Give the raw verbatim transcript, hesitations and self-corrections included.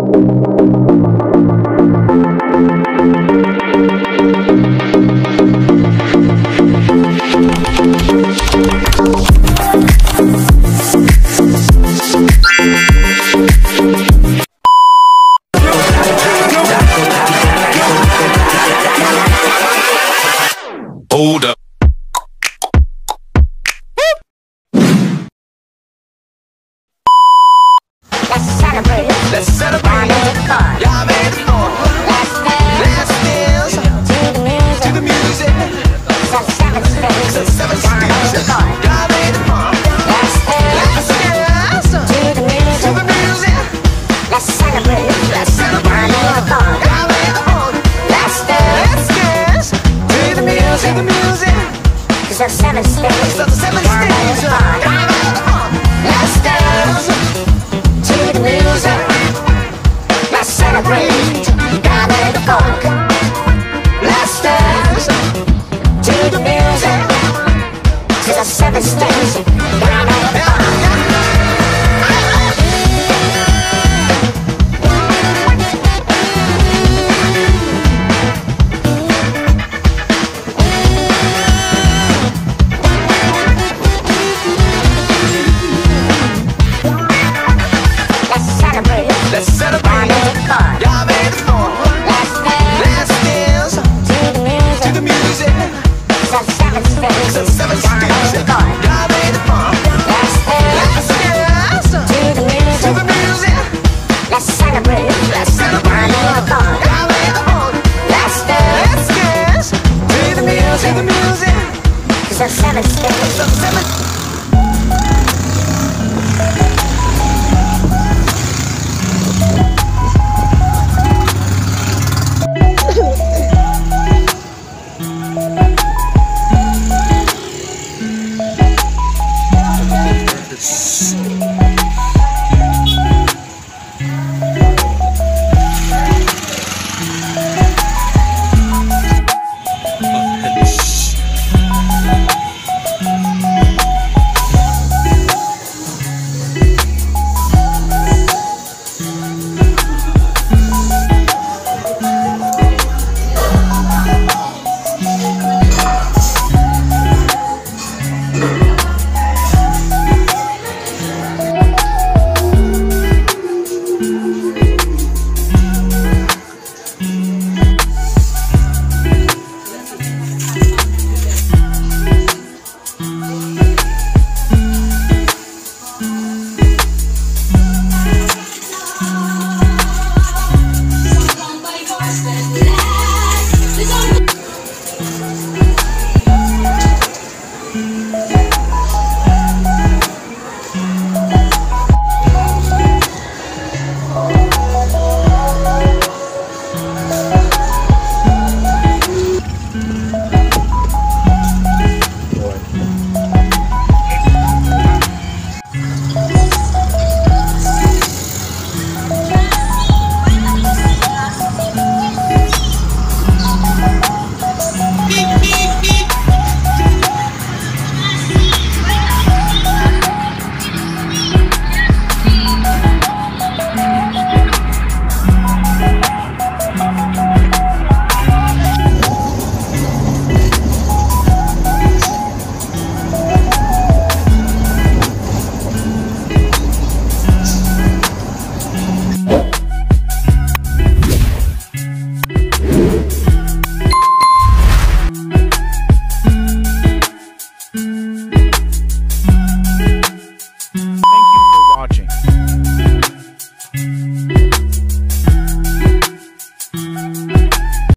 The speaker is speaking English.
Hold up. Let's celebrate. Let's celebrate. Y'all made it fun. Y'all made it fun. Let's dance. Let's dance To the music. to the music. So seven steps. So seven Y'all made it steps. fun. Y'all made it fun. Let's dance. Let's dance To the music. to the music. Let's celebrate. Let's celebrate. Y'all made it fun. Y'all made it fun. Let's dance. Let's dance to the music. To the music. So seven steps. So seven Y'all made it steps. fun. Y'all made it fun. Let's dance to the music. Let's celebrate. God made the funk. Let's dance to the music. To the seven steps. God made the funk. Let's celebrate. Let's celebrate. Y'all made it fun. Y'all made it fun. Let's dance Let's dance to the music. to the music. So seven steps. So seven Y'all made steps. it fun. Y'all made it fun. Let's dance Let's dance to the to music. the music. Let's celebrate. Let's celebrate. Y'all made it fun. Y'all made it fun. Let's dance Let's dance to the music. To the music. so seven steps. So seven.